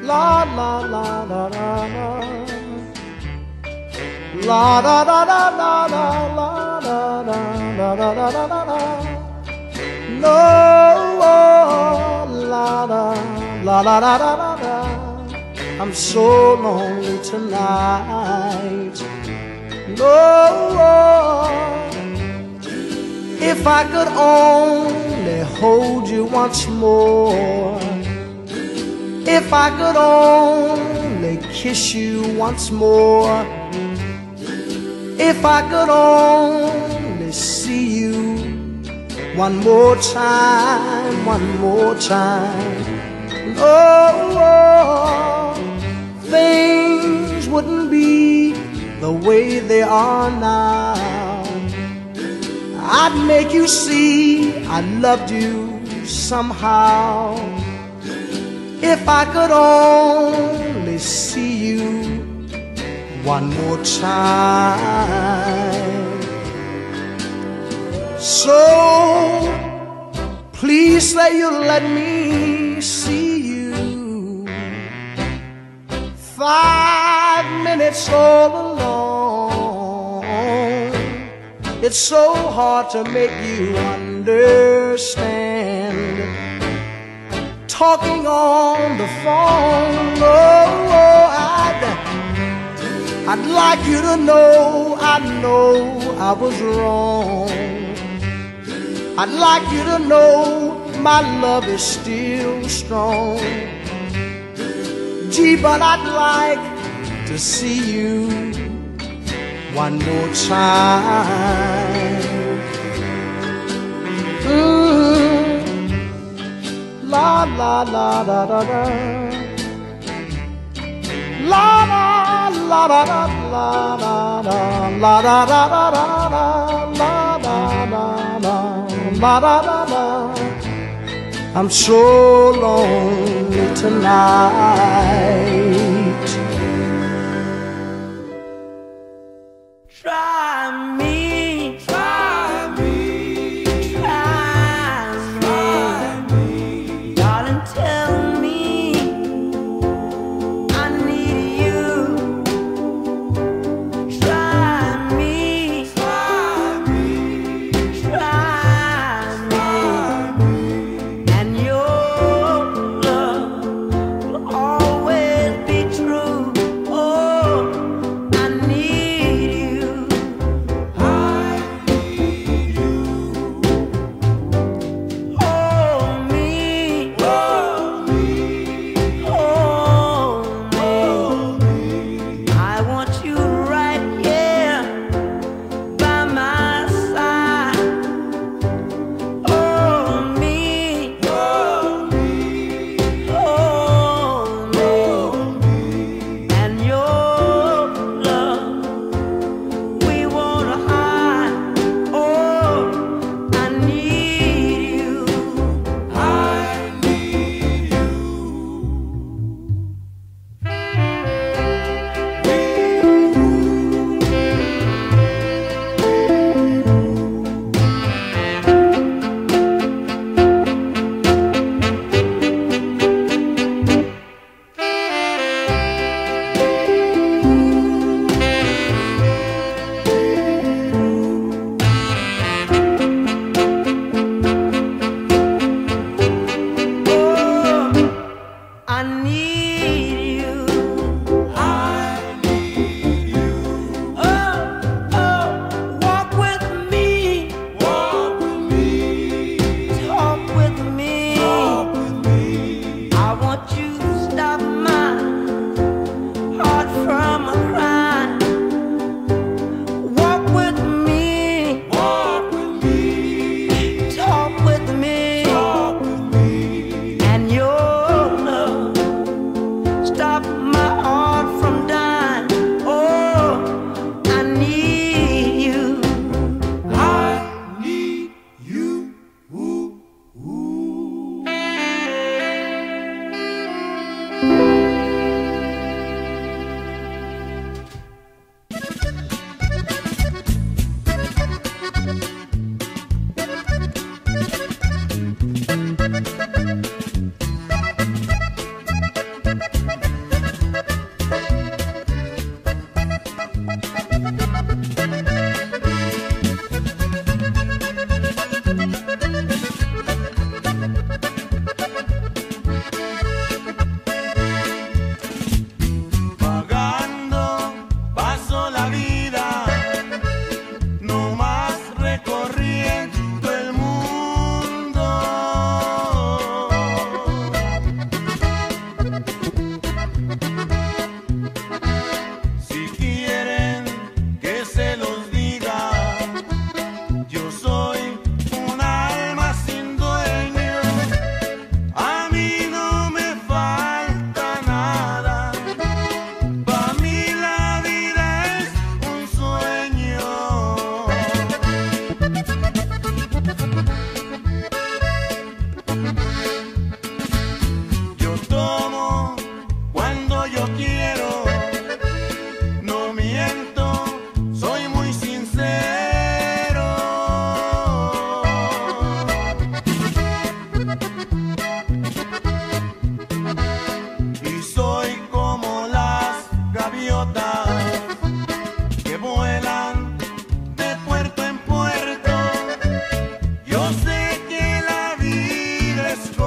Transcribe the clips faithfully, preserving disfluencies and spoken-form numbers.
La la la la la la. La da da da da da la da da da da da da da da. No, la da la la la la la la. I'm so lonely tonight. No, if I could only hold you once more. If I could only kiss you once more. If I could only see you one more time, one more time. Oh, things wouldn't be the way they are now. I'd make you see I loved you somehow. If I could only see you one more time. So please say you'll let me see you five minutes all alone. It's so hard to make you understand. Talking on the phone, oh, oh I'd, I'd like you to know, I know I was wrong. I'd like you to know my love is still strong. Gee, but I'd like to see you one more time. Mm. La la la da da da. La la la da da la da da la da da da da da la da da da la da da da. I'm so lonely tonight. Try me, try me, try me, darling, tell me I need you. Try me, try me, try me, and your love will always be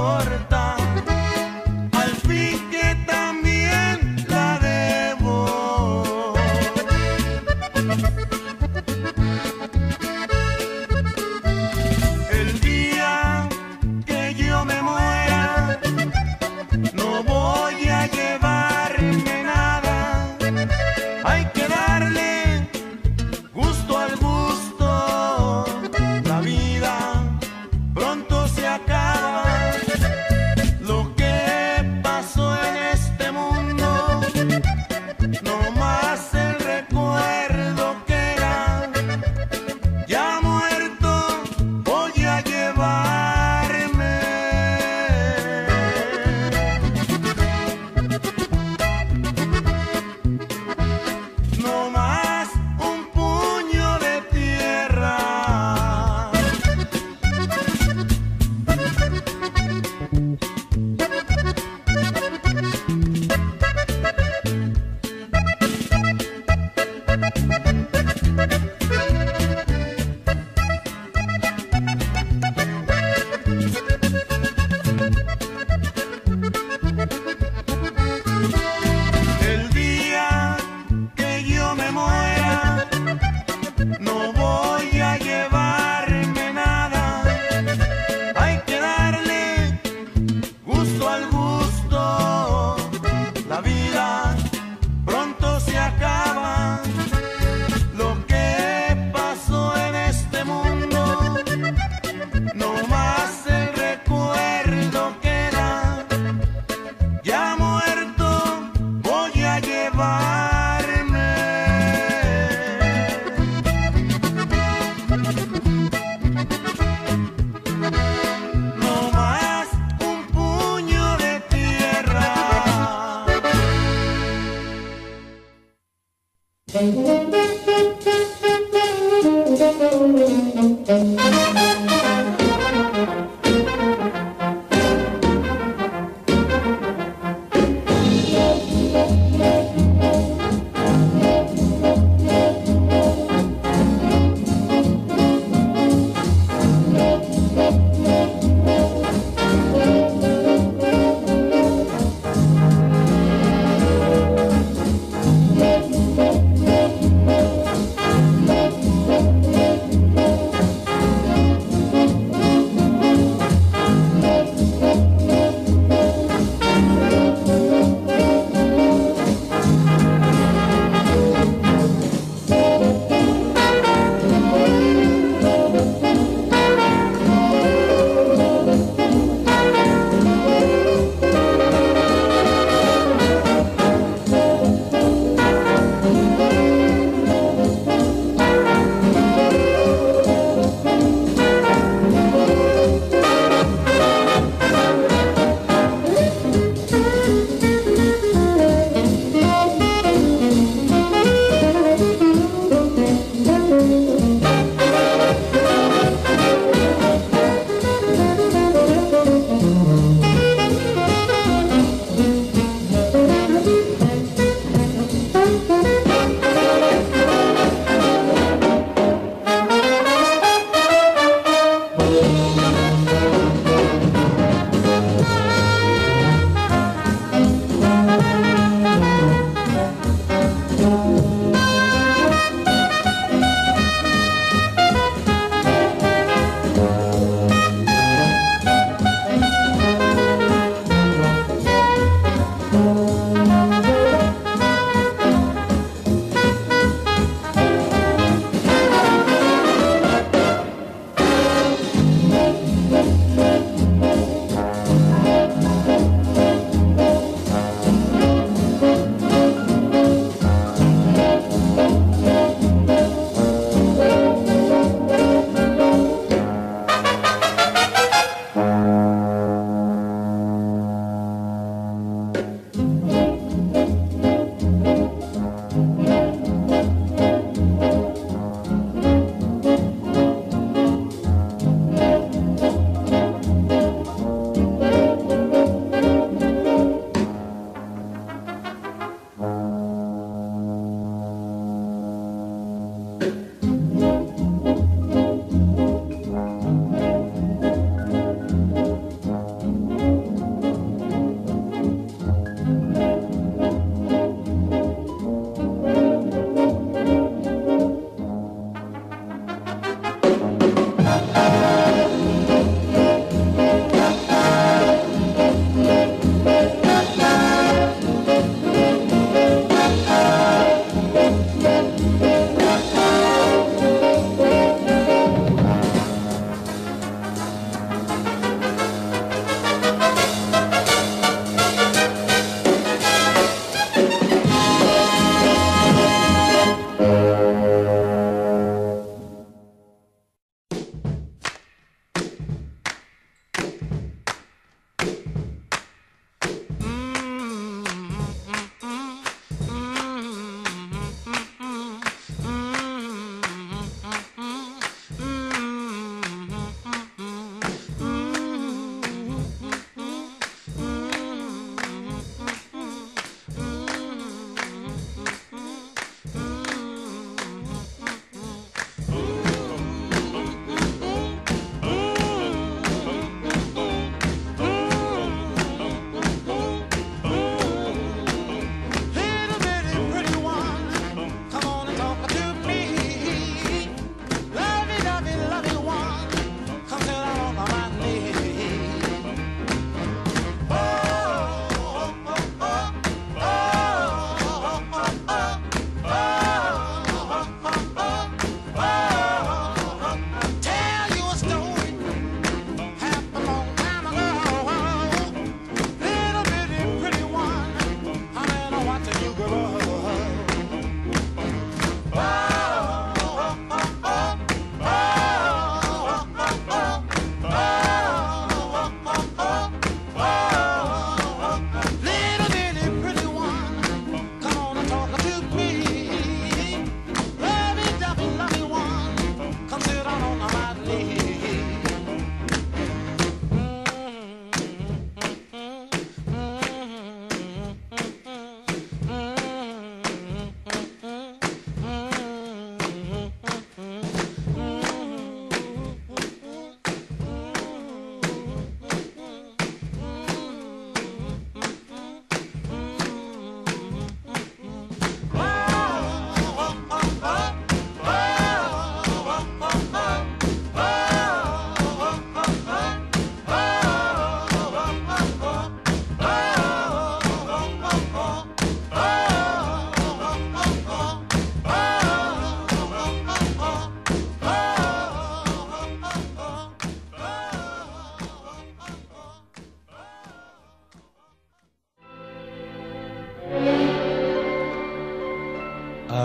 corta, al fin que también la debo. El día que yo me muera, no voy a llevarme nada, hay que darle gusto al gusto, la vida pronto se acaba, lo que pasó en este mundo, no más el recuerdo queda, ya muerto voy a llevarme. No más un puño de tierra. El día que yo me muera, no voy a llevarme nada, hay que darle gusto al gusto, la vida pronto se acaba, lo que pasó en este mundo, no más el recuerdo queda, ya muerto voy a llevarme. No más un puño de tierra.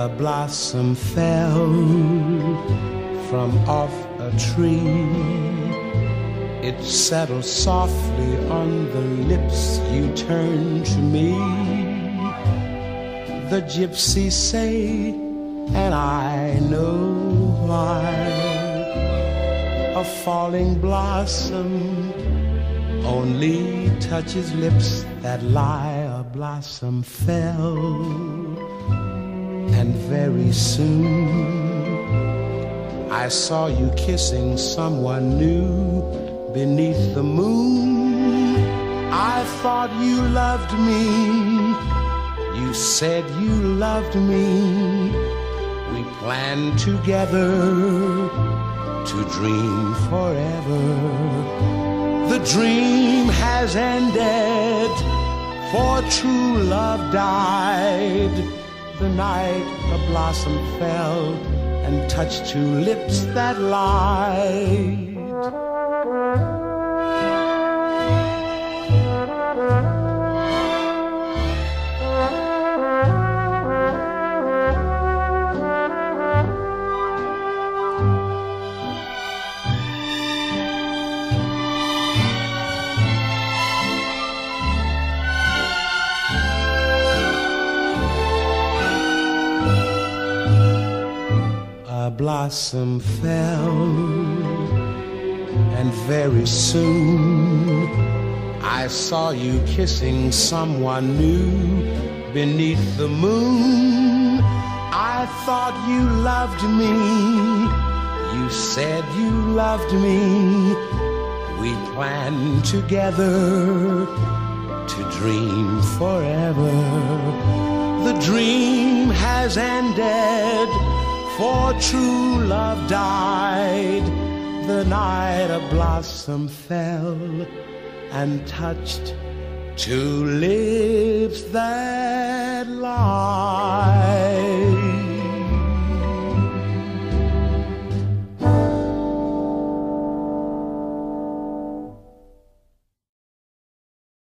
A blossom fell from off a tree. It settled softly on the lips you turned to me. The gypsies say, and I know why, a falling blossom only touches lips that lie. A blossom fell, and very soon I saw you kissing someone new beneath the moon. I thought you loved me. You said you loved me. We planned together to dream forever. The dream has ended, for true love died the night a blossom fell and touched two lips that lied. A blossom fell, and very soon I saw you kissing someone new beneath the moon. I thought you loved me. You said you loved me. We planned together to dream forever. The dream has ended, for true love died the night a blossom fell and touched two lips that lied.